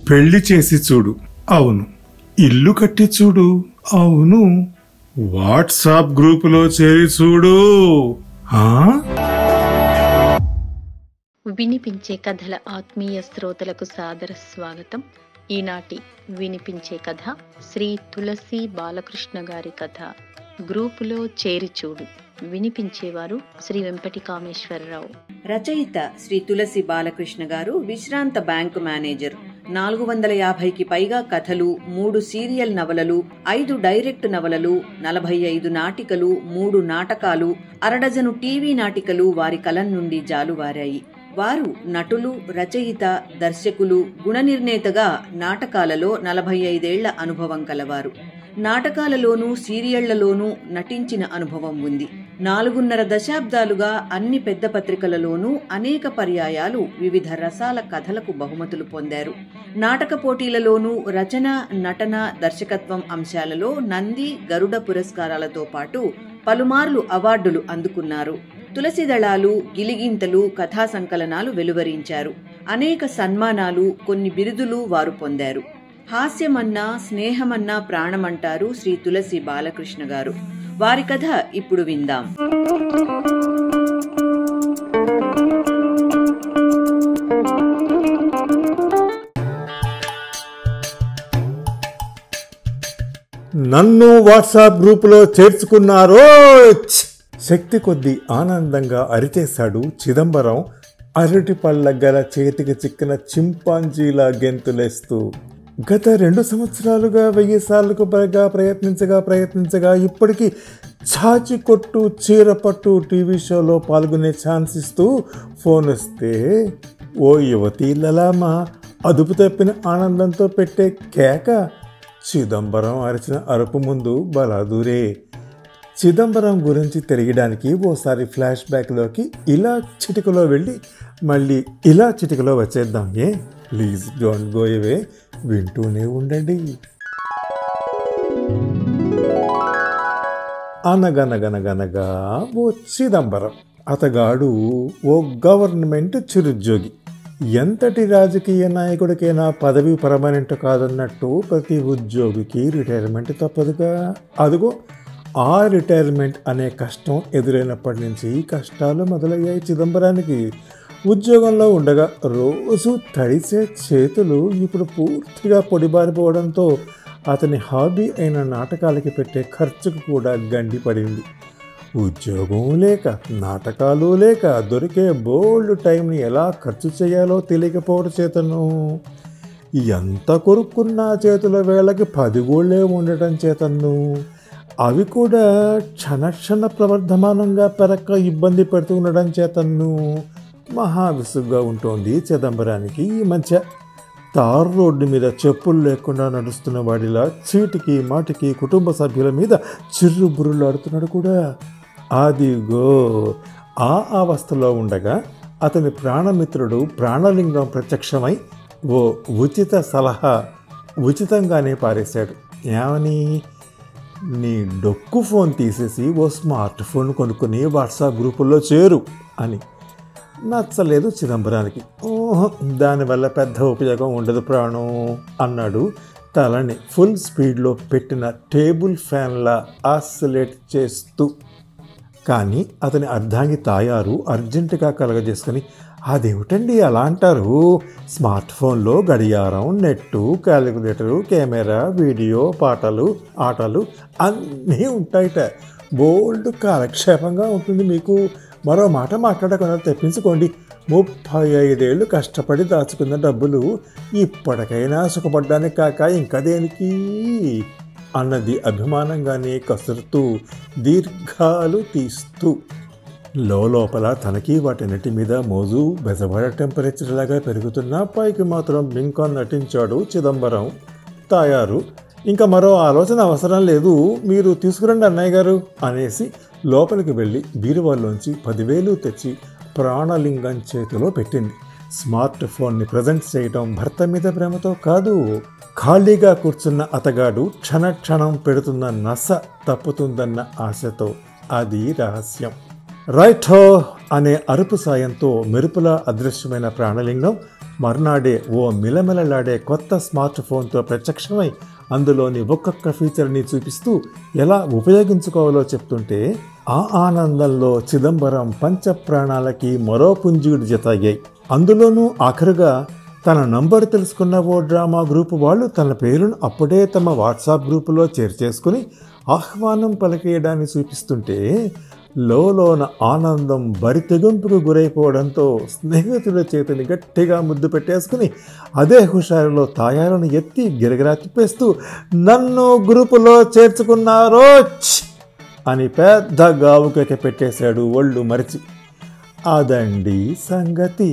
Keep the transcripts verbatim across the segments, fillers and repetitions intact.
పెళ్లి చేసి చూడు, అవును. ఇల్లు కట్టి చూడు, అవును. వాట్సాప్ గ్రూపులో చేరి చూడు. వినిపించే కథల ఆత్మీయ శ్రోతలకు సాదర స్వాగతం. ఈనాటి వినిపించే కథ శ్రీ తులసి బాలకృష్ణ గారి కథ గ్రూపులో చేరి చూడు. వినిపించేవారు శ్రీ వెంపటి కామేశ్వరరావు. రచయిత శ్రీ తులసి బాలకృష్ణ గారు విశ్రాంత బ్యాంకు మేనేజర్. నాలుగు వందల యాభైకి పైగా కథలు, మూడు సీరియల్ నవలలు, ఐదు డైరెక్ట్ నవలలు, నలభై ఐదు నాటికలు, మూడు నాటకాలు, అరడజను టీవీ నాటికలు వారి కలం నుండి జాలువారాయి. వారు నటులు, రచయిత, దర్శకులు, గుణనిర్ణేతగా నాటకాలలో నలభై ఐదేళ్ల అనుభవం కలవారు. నాటకాలలోనూ సీరియళ్లలోనూ నటించిన అనుభవం ఉంది. నాలుగున్నర దశాబ్దాలుగా అన్ని పెద్ద పత్రికలలోనూ అనేక పర్యాయాలు వివిధ రసాల కథలకు బహుమతులు పొందారు. నాటక పోటీలలోనూ రచన, నటన, దర్శకత్వం అంశాలలో నంది, గరుడ పురస్కారాలతో పాటు పలుమార్లు అవార్డులు అందుకున్నారు. తులసిదళాలు, గిలిగింతలు, కథా సంకలనాలు వెలువరించారు. అనేక సన్మానాలు, కొన్ని బిరుదులు వారు పొందారు. హాస్యమన్నా స్నేహమన్నా ప్రాణమంటారు శ్రీ తులసి బాలకృష్ణ గారు. వారి కథ ఇప్పుడు విందాం. నన్ను వాట్సాప్ గ్రూపులో చేర్చుకున్నారో! శక్తి కొద్దీ ఆనందంగా అరిచేశాడు చిదంబరం, అరటి పళ్ళ గల చేతికి చిక్కిన చింపాంజీలా గెంతులేస్తూ. గత రెండు సంవత్సరాలుగా వెయ్యి సార్లకు పైగా ప్రయత్నించగా ప్రయత్నించగా ఇప్పటికీ చాచి కొట్టు చీరపట్టు టీవీ షోలో పాల్గొనే ఛాన్స్ ఇస్తూ ఫోన్ వస్తే ఓ యువతీ లలామా అదుపు తప్పిన ఆనందంతో పెట్టే కేక చిదంబరం అరిచిన అరుపు ముందు బలాదూరే. చిదంబరం గురించి తెలియడానికి ఓసారి ఫ్లాష్ బ్యాక్లోకి ఇలా చిటికలో వెళ్ళి మళ్ళీ ఇలా చిటికలో వచ్చేద్దాం. ఏ ప్లీజ్ డోంట్ గో అవే, వింటూనే ఉండండి. అనగనగనగనగా ఓ చిదంబరం అతగాడు ఓ గవర్నమెంట్ చిరుద్యోగి. ఎంతటి రాజకీయ నాయకుడికైనా పదవి పర్మనెంట్ కాదన్నట్టు ప్రతి ఉద్యోగికి రిటైర్మెంట్ తప్పదుగా. అదిగో ఆ రిటైర్మెంట్ అనే కష్టం ఎదురైనప్పటి నుంచి కష్టాలు మొదలయ్యాయి చిదంబరానికి. ఉద్యోగంలో ఉండగా రోజు తడిసే చేతులు ఇప్పుడు పూర్తిగా పొడిబారిపోవడంతో అతని హాబీ అయిన నాటకాలకి పెట్టే ఖర్చుకు కూడా గండి పడింది. ఉద్యోగం లేక, నాటకాలు లేక దొరికే బోల్డ్ టైంని ఎలా ఖర్చు చేయాలో తెలియకపోవడం చేతను ఎంత కొరుక్కున్నా చేతుల వేళకి పదిగోళ్లే ఉండటం చేతను అవి కూడా క్షణక్షణ ప్రవర్ధమానంగా పెరక్క ఇబ్బంది పెడుతూ ఉండడం చేతను మహా విసుగ్గా ఉంటుంది చిదంబరానికి. ఈ మధ్య తార్ రోడ్డు మీద చెప్పులు లేకుండా నడుస్తున్న వాడిలా చీటికి మాటికి కుటుంబ సభ్యుల మీద చిర్రు బుర్రులాడుతున్నాడు కూడా. అదిగో ఆ అవస్థలో ఉండగా అతని ప్రాణమిత్రుడు ప్రాణలింగం ప్రత్యక్షమై ఓ ఉచిత సలహా ఉచితంగానే పారేశాడు. ఏమని? నీ డొక్కు ఫోన్ తీసేసి ఓ స్మార్ట్ ఫోన్ కొనుక్కుని వాట్సాప్ గ్రూపుల్లో చేరు అని. నచ్చలేదు చిదంబరానికి. ఓహో, దానివల్ల పెద్ద ఉపయోగం ఉండదు ప్రాణం అన్నాడు తలని ఫుల్ స్పీడ్లో పెట్టిన టేబుల్ ఫ్యాన్లా ఆసిలేట్ చేస్తూ. కానీ అతని అర్ధాంగి తాయారు అర్జెంటుగా కలగజేసుకుని, అదేమిటండి అలా అంటారు? స్మార్ట్ ఫోన్లో గడియారం, నెట్టు, క్యాలిక్యులేటరు, కెమెరా, వీడియో, పాటలు, ఆటలు అన్నీ ఉంటాయిట. బోల్డ్ కాలక్షేపంగా ఉంటుంది మీకు. మరో మాట మాట్లాడకుండా తెప్పించుకోండి. ముప్పై ఐదేళ్లు కష్టపడి దాచుకున్న డబ్బులు ఇప్పటికైనా సుఖపడ్డానికి కాక ఇంకా దేనికి అన్నది అభిమానంగానే కసురుతూ దీర్ఘాలు తీస్తూ. లోపల తనకి వాటిన్నిటి మీద మోజు బెజబడ టెంపరేచర్ లాగా పెరుగుతున్నా పైకి మాత్రం బింకాన్ నటించాడు చిదంబరం. తాయారు ఇంకా మరో ఆలోచన అవసరం లేదు, మీరు తీసుకురండి అన్నయ్య గారు అనేసి లోపలికి వెళ్ళి బీరువాల్లోంచి పదివేలు తెచ్చి ప్రాణలింగం చేతిలో పెట్టింది. స్మార్ట్ ఫోన్ని ప్రజెంట్ చేయటం భర్త మీద ప్రేమతో కాదు, ఖాళీగా కూర్చున్న అతగాడు క్షణ క్షణం పెడుతున్న నస తప్పుతుందన్న ఆశతో. అది రహస్యం. రైట్ హో అనే అరుపు సాయంతో మెరుపులా అదృశ్యమైన ప్రాణలింగం మర్నాడే ఓ మిలమిలలాడే కొత్త స్మార్ట్ ఫోన్తో ప్రత్యక్షమై అందులోని ఒక్కొక్క ఫీచర్ని చూపిస్తూ ఎలా ఉపయోగించుకోవాలో చెప్తుంటే ఆ ఆనందంలో చిదంబరం పంచప్రాణాలకి మరో పుంజుడు జతయ్యాయి. అందులోనూ ఆఖరుగా తన నంబర్ తెలుసుకున్న ఓ డ్రామా గ్రూపు వాళ్ళు తన పేరును అప్పుడే తమ వాట్సాప్ గ్రూపులో చేర్చేసుకుని ఆహ్వానం పలికేయడాన్ని చూపిస్తుంటే లోలోన ఆనందం బరితెగింపుకు గురైపోవడంతో స్నేహితుల చేతిని గట్టిగా ముద్దు పెట్టేసుకుని అదే హుషారులో తాయాలను ఎత్తి గిరగిరా తిప్పేస్తూ నన్ను గ్రూపులో చేర్చుకున్నారో అని పెద్ద గావుకెక పెట్టేశాడు ఒళ్ళు మరిచి. అదండి సంగతి.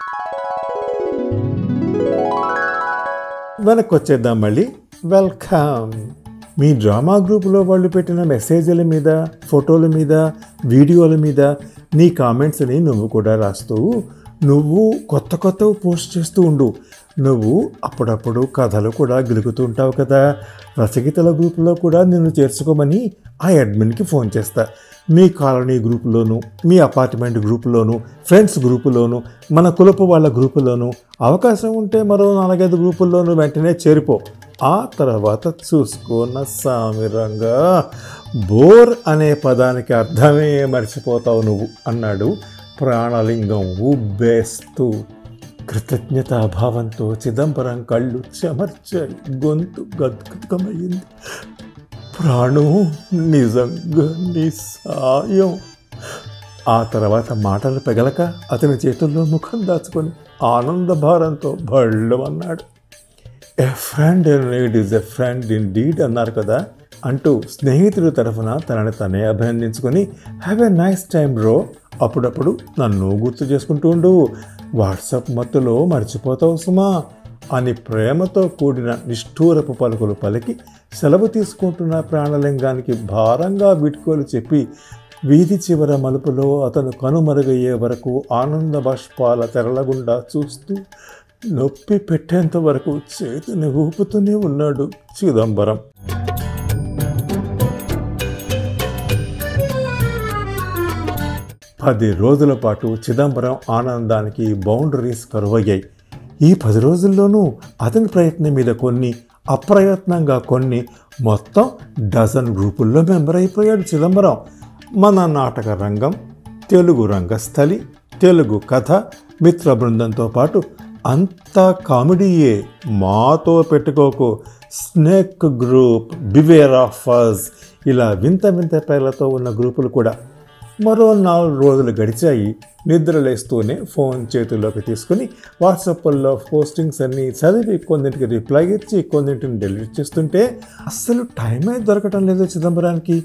వెనక్కి వచ్చేద్దాం మళ్ళీ. వెల్కమ్. మీ డ్రామా గ్రూపులో వాళ్ళు పెట్టిన మెసేజ్ల మీద, ఫోటోల మీద, వీడియోల మీద నీ కామెంట్స్ని నువ్వు కూడా రాస్తూ నువ్వు కొత్త కొత్తవి పోస్ట్ చేస్తూ ఉండు. నువ్వు అప్పుడప్పుడు కథలు కూడా గెలుగుతూ ఉంటావు కదా. రచయితల గ్రూపులో కూడా నిన్ను చేర్చుకోమని ఆ అడ్మిన్కి ఫోన్ చేస్తా. మీ కాలనీ గ్రూపులోను, మీ అపార్ట్మెంట్ గ్రూపులోను, ఫ్రెండ్స్ గ్రూపులోను, మన కులపు వాళ్ళ గ్రూపులోను, అవకాశం ఉంటే మరో నాలుగైదు గ్రూపుల్లోనూ వెంటనే చేరిపో. ఆ తర్వాత చూసుకున్న సామిరంగా బోర్ అనే పదానికి అర్థమే మర్చిపోతావు నువ్వు అన్నాడు ప్రాణలింగం ఉబ్బేస్తూ. కృతజ్ఞతాభావంతో చిదంబరం కళ్ళు చెమర్చాయి, గొంతు గద్గదమైంది. ప్రాణం, నిజంగా నీ సాయం. ఆ తర్వాత మాటలు పెగలక అతని చేతుల్లో ముఖం దాచుకొని ఆనంద భారంతో బళ్ళు అన్నాడు. A friend in need is a friend in deed అన్నారు కదా అంటూ స్నేహితుడి తరఫున తనని తనే అభినందించుకొని have a nice time bro. అప్పుడప్పుడు నన్ను గుర్తు చేసుకుంటూ ఉండు, వాట్సాప్ మత్తులో మర్చిపోతావు సుమా అని ప్రేమతో కూడిన నిష్ఠూరపు పలుకులు పలికి సెలవు తీసుకుంటున్న ప్రాణలింగానికి భారంగా వీడ్కోలు చెప్పి వీధి చివర మలుపులో అతను కనుమరుగయ్యే వరకు ఆనంద బాష్పాల తెరలగుండా చూస్తూ నొప్పి పెట్టేంత వరకు చేతిని ఊపుతూనే ఉన్నాడు చిదంబరం. పది రోజుల పాటు చిదంబరం ఆనందానికి బౌండరీస్ కరువయ్యాయి. ఈ పది రోజుల్లోనూ అతని ప్రయత్నం మీద కొన్ని, అప్రయత్నంగా కొన్ని, మొత్తం డజన్ గ్రూపుల్లో మెంబర్ అయిపోయాడు చిదంబరం. మన నాటక రంగం, తెలుగు రంగస్థలి, తెలుగు కథ, మిత్ర బృందంతో పాటు అంతా కామెడీయే. మాతో పెట్టుకోకు, snake group, beware of us, ఇలా వింత వింత పేర్లతో ఉన్న గ్రూపులు కూడా. మరో నాలుగు రోజులు గడిచాయి. నిద్రలేస్తూనే ఫోన్ చేతుల్లోకి తీసుకుని వాట్సాప్లో పోస్టింగ్స్ అన్నీ చదివి కొన్నింటికి రిప్లై ఇచ్చి కొన్నింటిని డిలీట్ చేస్తుంటే అస్సలు టైమే దొరకటం లేదు చిదంబరానికి.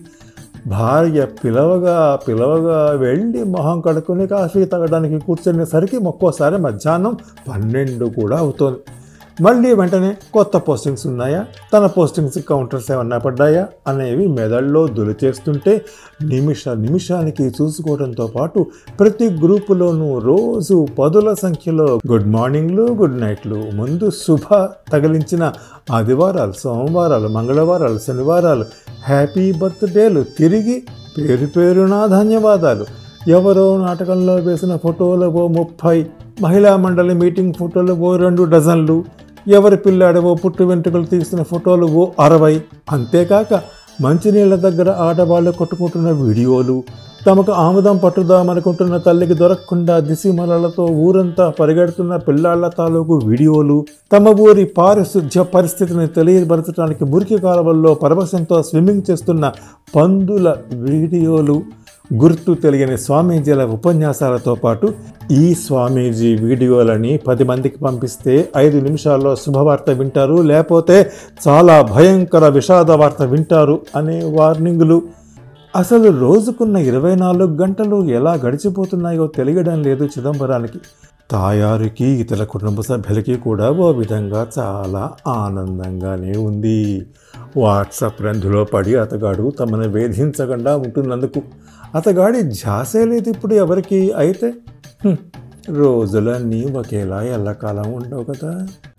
భార్య పిలవగా పిలవగా వెళ్ళి మొహం కడుక్కొని కాఫీ తాగడానికి కూర్చునేసరికి ఒక్కోసారి మధ్యాహ్నం పన్నెండు కూడా అవుతోంది. మళ్ళీ వెంటనే కొత్త పోస్టింగ్స్ ఉన్నాయా, తన పోస్టింగ్స్ కౌంటర్స్ ఏమన్నా పడ్డాయా అనేవి మెదడులో దులిచేస్తుంటే నిమిష నిమిషానికి చూసుకోవడంతో పాటు ప్రతి గ్రూపులోనూ రోజు పదుల సంఖ్యలో గుడ్ మార్నింగ్లు, గుడ్ నైట్లు, ముందు శుభ తగిలించిన ఆదివారాలు, సోమవారాలు, మంగళవారాలు, శనివారాలు, హ్యాపీ బర్త్డేలు, తిరిగి పేరు పేరునా ధన్యవాదాలు. ఎవరో నాటకంలో వేసిన ఫోటోలు ఓ ముప్పై, మహిళా మండలి మీటింగ్ ఫోటోలు ఓ రెండు డజన్లు, ఎవరి పిల్లాడవో పుట్టు వెంట్రుకలు తీసిన ఫోటోలు ఓ అరవై. అంతేకాక మంచినీళ్ళ దగ్గర ఆడవాళ్ళు కొట్టుకుంటున్న వీడియోలు, తమకు ఆముదం పట్టుదామనుకుంటున్న తల్లికి దొరకకుండా దిశమలలతో ఊరంతా పరిగెడుతున్న పిల్లాళ్ల తాలూకు వీడియోలు, తమ ఊరి పారిశుధ్య పరిస్థితిని తెలియపరచడానికి మురికి కాలువల్లో పరవశంతో స్విమ్మింగ్ చేస్తున్న పందుల వీడియోలు, గుర్తు తెలియని స్వామీజీల ఉపన్యాసాలతో పాటు ఈ స్వామీజీ వీడియోలని పది మందికి పంపిస్తే ఐదు నిమిషాల్లో శుభవార్త వింటారు, లేకపోతే చాలా భయంకర విషాద వార్త వింటారు అనే వార్నింగులు. అసలు రోజుకున్న ఇరవై నాలుగు గంటలు ఎలా గడిచిపోతున్నాయో తెలియడం లేదు చిదంబరానికి. తాయారికి, ఇతర కుటుంబ సభ్యులకి కూడా ఓ విధంగా చాలా ఆనందంగానే ఉంది. వాట్సాప్ రంధులో పడి అతగాడు తమను వేధించకుండా ఉంటున్నందుకు అతగాడి ఝాసే లేదు ఇప్పుడు ఎవరికి. అయితే రోజులన్నీ ఒకేలా ఎల్లకాలం ఉండవు కదా.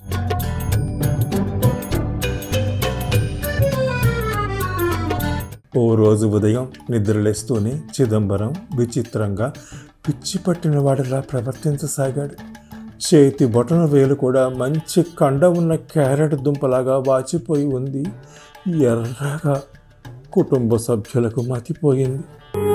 ఓ రోజు ఉదయం నిద్రలేస్తూనే చిదంబరం విచిత్రంగా పిచ్చి పట్టిన వాడిలా ప్రవర్తించసాగాడు. చేతి బొటన వేలు కూడా మంచి కండ ఉన్న క్యారెట్ దుంపలాగా వాచిపోయి ఉంది. ఎర్రగా. కుటుంబ సభ్యులకు మతిపోయింది.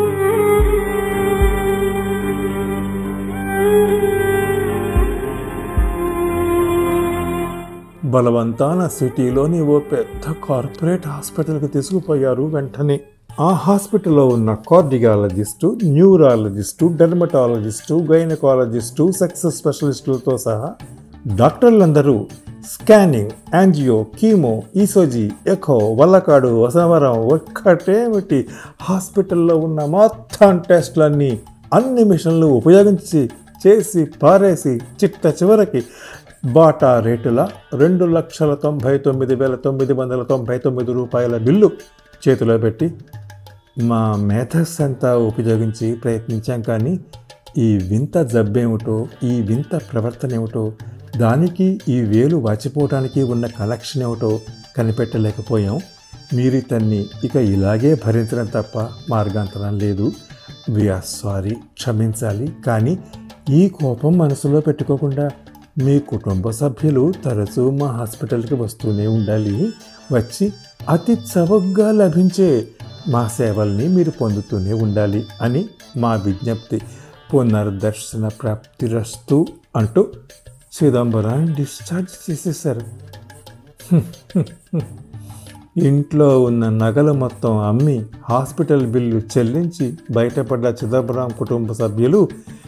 బలవంతాన సిటీలోని ఓ పెద్ద కార్పొరేట్ హాస్పిటల్కి తీసుకుపోయారు. వెంటనే ఆ హాస్పిటల్లో ఉన్న cardiologist, neurologist, dermatologist, gynaecologist, sex స్పెషలిస్టులతో సహా డాక్టర్లందరూ scanning, angio, chemo, ECG, echo, వల్లకాడు, వసవరం ఒక్కటేమిటి హాస్పిటల్లో ఉన్న మొత్తం టెస్టులన్నీ అన్ని మిషన్లు ఉపయోగించి చేసి పారేసి చిట్ట చివరికి బాటా రేటుల రెండు లక్షల తొంభై తొమ్మిది వేల తొమ్మిది వందల తొంభై తొమ్మిది రూపాయల బిల్లు చేతిలో పెట్టి మా మేధస్ అంతా ఉపయోగించి ప్రయత్నించాం, కానీ ఈ వింత జబ్బేమిటో, ఈ వింత ప్రవర్తన ఏమిటో, దానికి ఈ వేలు వాచిపోవడానికి ఉన్న కనెక్షన్ ఏమిటో కనిపెట్టలేకపోయాం. మీరు ఇతన్ని ఇక ఇలాగే భరించడం తప్ప మార్గాంతరం లేదు. వీఆర్ సారీ, క్షమించాలి. కానీ ఈ కోపం మనసులో పెట్టుకోకుండా మీ కుటుంబ సభ్యులు తరచూ మా హాస్పిటల్కి వస్తూనే ఉండాలి. వచ్చి అతి చవకగా లభించే మా సేవల్ని మీరు పొందుతూనే ఉండాలి అని మా విజ్ఞప్తి. పునర్దర్శన ప్రాప్తిరస్తు అంటూ చిదంబరాన్ని డిశ్చార్జ్ చేసేశారు. ఇంట్లో ఉన్న నగలు మొత్తం అమ్మి హాస్పిటల్ బిల్లు చెల్లించి బయటపడ్డ చిదంబరం కుటుంబ సభ్యులు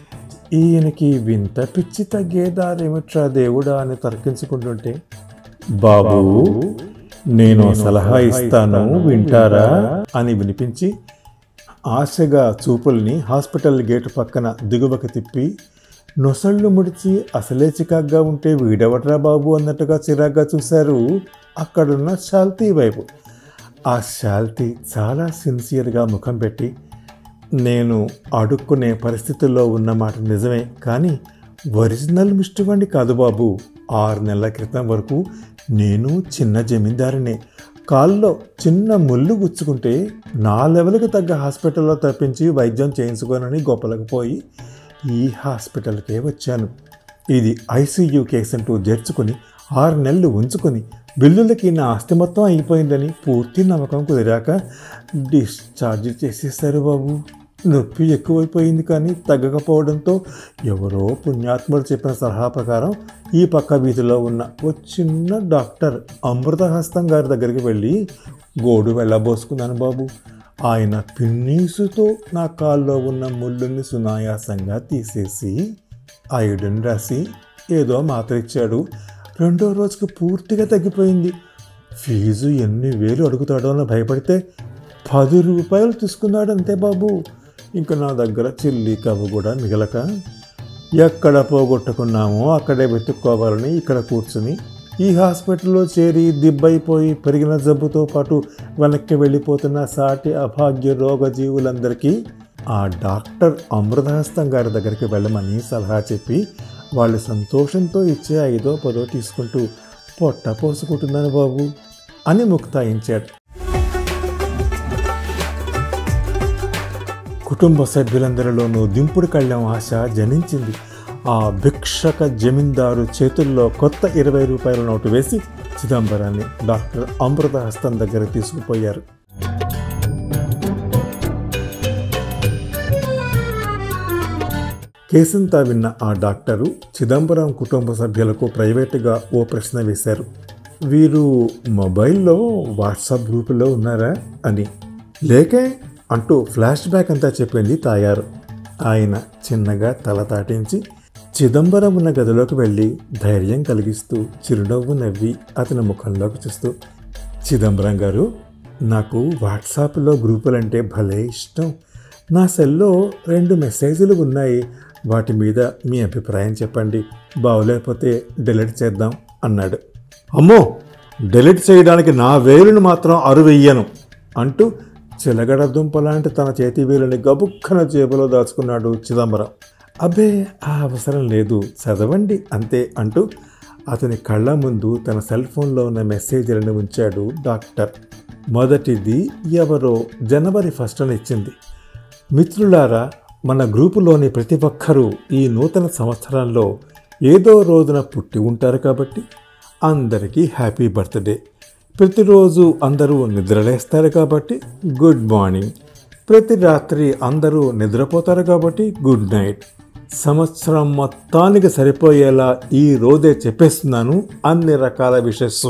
ఈయనకి వింత పిచ్చి తగ్గేదారేమిట్రా దేవుడా అని తర్కించుకుంటుంటే, బాబు నేను సలహా ఇస్తాను వింటారా అని వినిపించి ఆశగా చూపుల్ని హాస్పిటల్ గేటు పక్కన దిగువకి తిప్పి నొసళ్ళు ముడిచి అసలే చికాగ్గా ఉంటే వీడెవట్రా బాబు అన్నట్టుగా చిరాగ్గా చూశారు అక్కడున్న శాల్తీ వైపు. ఆ శాల్తీ చాలా సిన్సియర్గా ముఖం పెట్టి, నేను అడుక్కునే పరిస్థితుల్లో ఉన్నమాట నిజమే, కానీ ఒరిజినల్ మిస్టువండి కాదు బాబు. ఆరు నెలల క్రితం వరకు నేను చిన్న జమీందారునే. కాల్లో చిన్న ముళ్ళు గుచ్చుకుంటే నా లెవెల్కి తగ్గ హాస్పిటల్లో తప్పించి వైద్యం చేయించుకోనని గొప్పలకు పోయి ఈ హాస్పిటల్కే వచ్చాను. ఇది ఐసీయూ కేసు అంటూ చేర్చుకుని ఆరు నెలలు ఉంచుకొని బిల్లులకి నా ఆస్తి మొత్తం అయిపోయిందని పూర్తి నమ్మకం కుదిరాక డిశ్చార్జ్ చేసేసారు బాబు. నొప్పి ఎక్కువైపోయింది కానీ తగ్గకపోవడంతో ఎవరో పుణ్యాత్ముడు చెప్పిన సలహా ప్రకారం ఈ పక్క వీధిలో ఉన్న ఓ చిన్న డాక్టర్ అమృతహస్తం గారి దగ్గరికి వెళ్ళి గోడు వెళ్ళబోసుకున్నాను బాబు. ఆయన పిన్నీసుతో నా కాల్లో ఉన్న ముళ్ళుని సునాయాసంగా తీసేసి ఐరన్ రాసి ఏదో మాత్ర ఇచ్చాడు. రెండో రోజుకి పూర్తిగా తగ్గిపోయింది. ఫీజు ఎన్ని వేలు అడుగుతాడో అని భయపడితే పది రూపాయలు తీసుకున్నాడు అంతే బాబు. ఇంకా నా దగ్గర చిల్లి కవ్వు కూడా మిగలక ఎక్కడ పోగొట్టుకున్నామో అక్కడే వెతుక్కోవాలని ఇక్కడ కూర్చుని ఈ హాస్పిటల్లో చేరి దిబ్బైపోయి పెరిగిన జబ్బుతో పాటు వెనక్కి వెళ్ళిపోతున్న సాటి అభాగ్య రోగజీవులందరికీ ఆ డాక్టర్ అమృతహస్తం గారి దగ్గరికి వెళ్ళమని సలహా చెప్పి వాళ్ళు సంతోషంతో ఇచ్చే ఐదో పదో తీసుకుంటూ పొట్ట పోసుకుంటున్నాను బాబు అని ముక్తాయించాడు. కుటుంబ సభ్యులందరిలోనూ దింపుడు కళ్ళం ఆశ జనించింది. ఆ భిక్షక జమీందారు చేతుల్లో కొత్త ఇరవై రూపాయల నోటు వేసి చిదంబరాన్ని డాక్టర్ అమృతహస్తం దగ్గర తీసుకుపోయారు. కేసంతా విన్న ఆ డాక్టరు చిదంబరం కుటుంబ సభ్యులకు ప్రైవేటుగా ఓ ప్రశ్న వేశారు. వీరు మొబైల్లో వాట్సాప్ గ్రూపులో ఉన్నారా అని. లేకే అంటూ ఫ్లాష్ బ్యాక్ అంతా చెప్పింది తాయారు. ఆయన చిన్నగా తల తాటించి చిదంబరం ఉన్న గదిలోకి వెళ్ళి ధైర్యం కలిగిస్తూ చిరునవ్వు నవ్వి అతని ముఖంలోకి చూస్తూ, చిదంబరం గారు, నాకు వాట్సాప్లో గ్రూపులంటే భలే ఇష్టం. నా సెల్లో రెండు మెసేజ్లు ఉన్నాయి. వాటి మీద మీ అభిప్రాయం చెప్పండి. బాగోలేకపోతే డిలీట్ చేద్దాం అన్నాడు. అమ్మో, డిలీట్ చేయడానికి నా వేలుని మాత్రం అరువెయ్యను అంటూ చిలగడ దుంపలాంటి తన చేతి వేలుని గబుక్కన జేబులో దాచుకున్నాడు చిదంబరం. అబ్బే, ఆ అవసరం లేదు, చదవండి అంతే అంటూ అతని కళ్ళ ముందు తన సెల్ ఫోన్లో ఉన్న మెసేజ్లను ఉంచాడు డాక్టర్. మొదటిది ఎవరో జనవరి ఫస్ట్న ఇచ్చింది. మిత్రులారా, మన గ్రూపులోని ప్రతి ఒక్కరూ ఈ నూతన సంవత్సరంలో ఏదో రోజున పుట్టి ఉంటారు కాబట్టి అందరికీ హ్యాపీ బర్త్డే. ప్రతిరోజు అందరూ నిద్రలేస్తారు కాబట్టి గుడ్ మార్నింగ్. ప్రతి రాత్రి అందరూ నిద్రపోతారు కాబట్టి గుడ్ నైట్. సంవత్సరం మొత్తానికి సరిపోయేలా ఈ రోజే చెప్పేస్తున్నాను అన్ని రకాల విషెస్.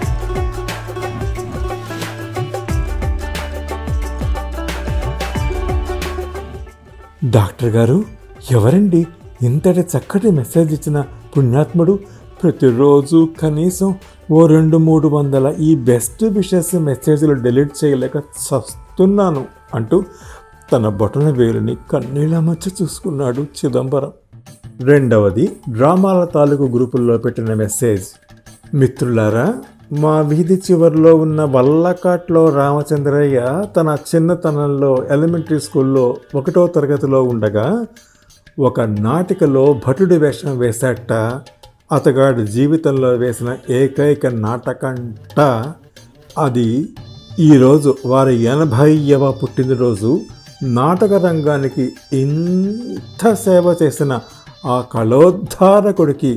డాక్టర్ గారు, ఎవరండి ఇంతటి చక్కటి మెసేజ్ ఇచ్చిన పుణ్యాత్ముడు? ప్రతిరోజు కనీసం ఓ రెండు మూడు వందల ఈ బెస్ట్ విషెస్ మెసేజ్లు డిలీట్ చేయలేక చస్తున్నాను అంటూ తన బొటన వేలుని కన్నీళ్ల మధ్య చూసుకున్నాడు చిదంబరం. రెండవది డ్రామాల తాలూకు గ్రూపుల్లో పెట్టిన మెసేజ్. మిత్రులారా, మా వీధి చివరిలో ఉన్న వల్లకాట్లో రామచంద్రయ్య తన చిన్నతనంలో ఎలిమెంటరీ స్కూల్లో ఒకటో తరగతిలో ఉండగా ఒక నాటికలో భటుడి వేషం వేశాట. అతగాడి జీవితంలో వేసిన ఏకైక నాటకంట అది. ఈరోజు వారి ఎనభైవ పుట్టినరోజు. నాటక రంగానికి ఇంత సేవ చేసిన ఆ కళోద్ధారకుడికి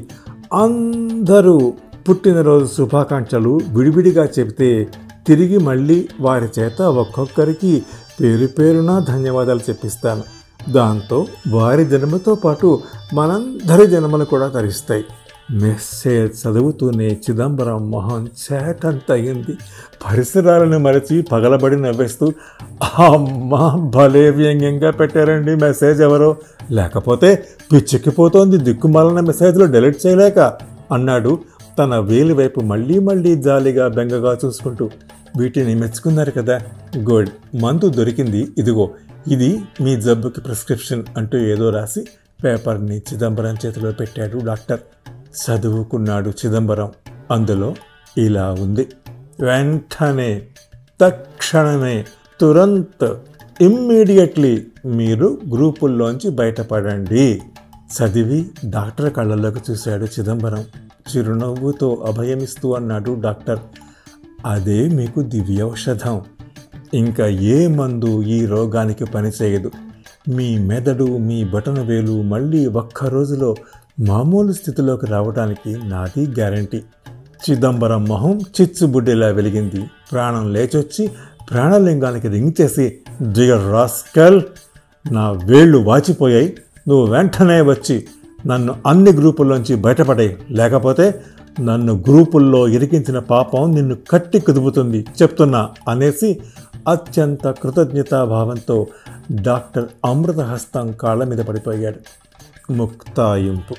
అందరూ పుట్టినరోజు శుభాకాంక్షలు విడివిడిగా చెబితే తిరిగి మళ్ళీ వారి చేత ఒక్కొక్కరికి పేరు పేరున ధన్యవాదాలు చెప్పిస్తాను. దాంతో వారి జన్మతో పాటు మనందరి జన్మలు కూడా తరిస్తాయి. మెసేజ్ చదువుతూనే చిదంబరం మొహం చేటంత అయింది. పరిసరాలను మరచి పగలబడి నవ్వేస్తూ, అమ్మా భలే వ్యంగ్యంగా పెట్టారండి మెసేజ్ ఎవరో, లేకపోతే పిచ్చెక్కిపోతోంది దిక్కుమాలిన మెసేజ్లో డిలీట్ చేయలేక అన్నాడు తన వేలి వైపు మళ్ళీ మళ్ళీ జాలిగా బెంగగా చూసుకుంటూ. వీటిని మెచ్చుకున్నారు కదా, గుడ్. మందు దొరికింది, ఇదిగో ఇది మీ జబ్బుకి ప్రిస్క్రిప్షన్ అంటూ ఏదో రాసి పేపర్ని చిదంబరం చేతిలో పెట్టాడు డాక్టర్. చదువుకున్నాడు చిదంబరం. అందులో ఇలా ఉంది: వెంటనే, తక్షణమే, తురంత్, ఇమ్మీడియట్లీ మీరు గ్రూపుల్లోంచి బయటపడండి. చదివి డాక్టర్ కళ్ళలోకి చూశాడు చిదంబరం. చిరునవ్వుతో అభయమిస్తూ అన్నాడు డాక్టర్, అదే మీకు దివ్యౌషధం. ఇంకా ఏ మందు ఈ రోగానికి పనిచేయదు. మీ మెదడు, మీ బొటనవేలు మళ్ళీ ఒక్క రోజులో మామూలు స్థితిలోకి రావడానికి నాది గ్యారంటీ. చిదంబరం మొహం చిచ్చుబుడ్డేలా వెలిగింది. ప్రాణం లేచొచ్చి ప్రాణలింగానికి రింగ్ చేసి, డియర్ రాస్కల్, నా వేళ్ళు వాచిపోయాయి. నువ్వు వెంటనే వచ్చి నన్ను అన్ని గ్రూపుల్లోంచి బయటపడాయి, లేకపోతే నన్ను గ్రూపుల్లో ఇరికించిన పాపం నిన్ను కట్టి కుదుపుతుంది చెప్తున్నా అనేసి అత్యంత కృతజ్ఞతాభావంతో డాక్టర్ అమృతహస్తం కాళ్ళ మీద పడిపోయాడు. ముక్తాయింపు.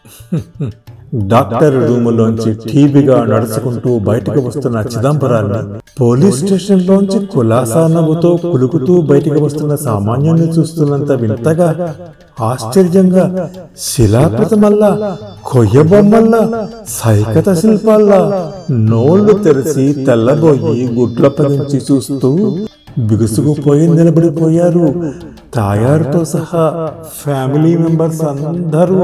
డాక్టర్ రూములోంచి టీవీగా నడుచుకుంటూ బయటకు వస్తున్న చిదంబరాన్ని పోలీస్ స్టేషన్లోంచి కులాసా నవ్వుతో కులుకుతూ బయటకు వస్తున్న సామాన్యుల్ని చూస్తున్నంత వింతగా, ఆశ్చర్యంగా, శిలాప్రతమల్లా, కొయ్య బొమ్మల్లా, సైకత శిల్పాల్లా నోళ్లు తెరిచి తెల్లబోయి గుడ్లప్పగించి చూస్తూ బిగుసుకుపోయి నిలబడిపోయారు తాయారుతో సహా ఫ్యామిలీ మెంబర్స్ అందరూ.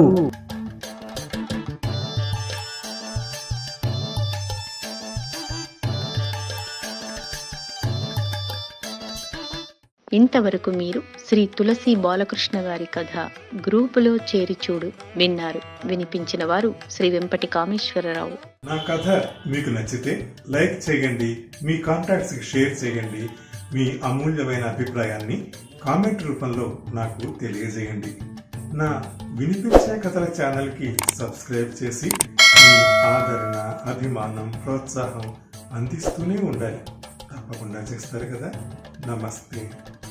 ఇంతవరకు మీరు శ్రీ తులసి బాలకృష్ణ గారి కథ గ్రూపులో చేరి చూడు విన్నారు. వినిపించిన వారు శ్రీ వెంపటి కామేశ్వరరావు. నా కథ మీకు నచ్చితే లైక్ చేయండి, మీ కాంటాక్ట్స్ కి షేర్ చేయండి. మీ అమూల్యమైన అభిప్రాయాన్ని కామెంట్ రూపంలో నాకు తెలియజేయండి. నా వినిపించే కథల ఛానల్ కి సబ్స్క్రైబ్ చేసి మీ ఆదరణ, అభిమానం, ప్రోత్సాహం అందిస్తూనే ఉండాలి. తప్పకుండా చేస్తారు కదా. నమస్తే.